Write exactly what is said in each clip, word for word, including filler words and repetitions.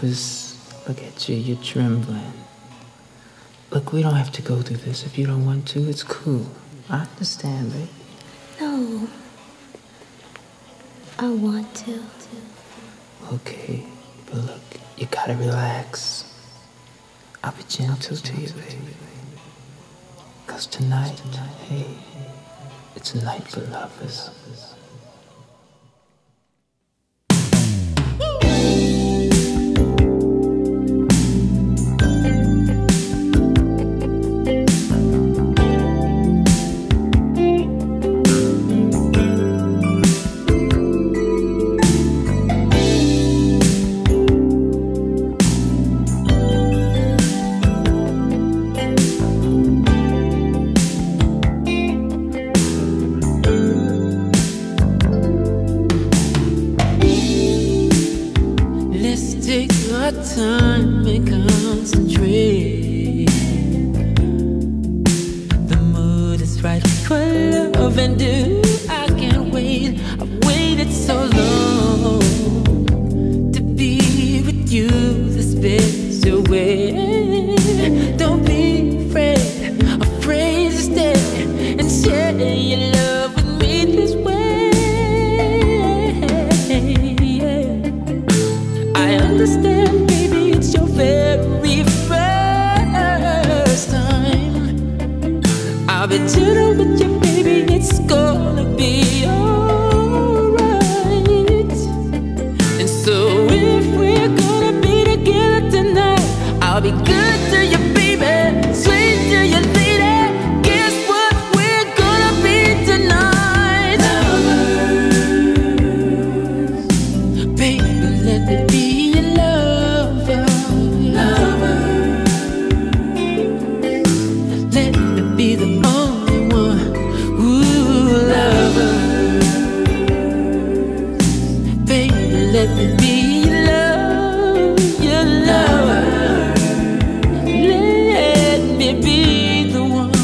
nervous. Look at you, you're trembling. Look, we don't have to go through this. If you don't want to, it's cool. I understand, babe. No. I want to. Okay, but look, you gotta relax. I'll be gentle to you, baby. Cause tonight, hey, it's a night for lovers. Take our time and concentrate. The mood is right for love and do. I can't wait, I've waited so long to be with you this special way. Don't be afraid, afraid to stay and share your love with me this way. I understand, baby, it's your very first time. I'll be gentle with you, baby, it's gonna be alright. And so if we're gonna be together tonight, I'll be good to you, baby, sweet to you, lady. Guess what we're gonna be tonight? Lovers. Baby, let me be. Be the only one, ooh, lover. Baby, let me be your love, your lover. Let me be the one.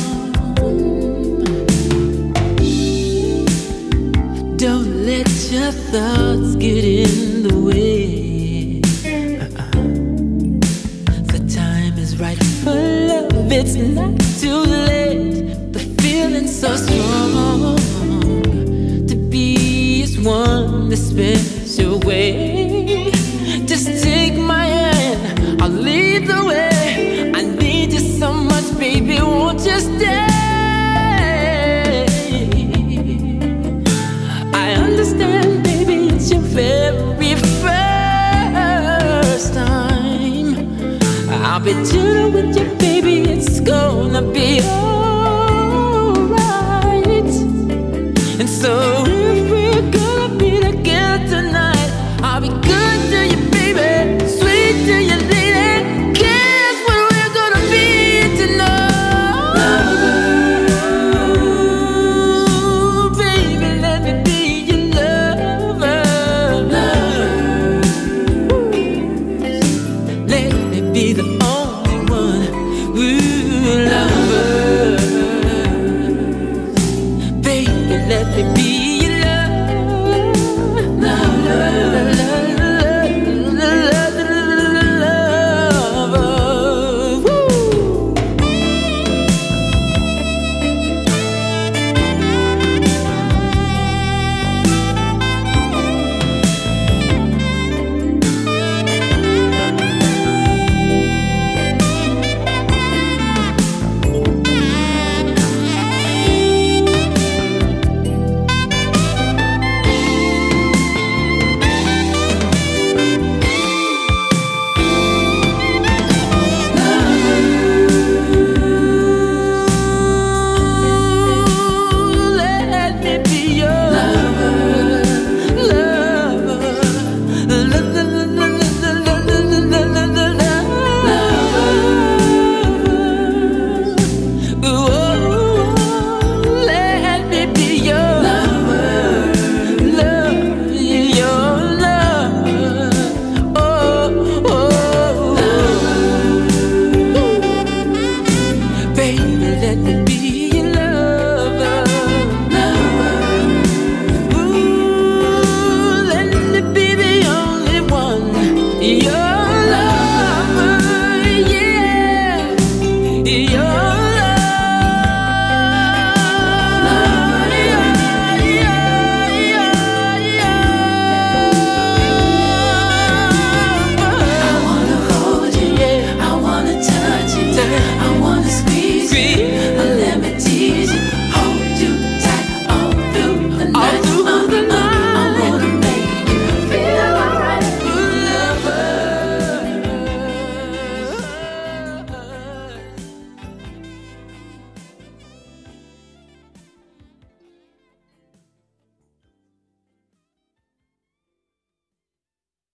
Don't let your thoughts get in the way. uh-uh. The time is right for love, it's not too late. The feeling's so strong. To be as one, the special way. Just take my hand, I'll lead the way. I need you so much, baby, won't you stay? I understand, baby, it's your very first time. I'll be gentle with you, baby, it's gonna be alright. And so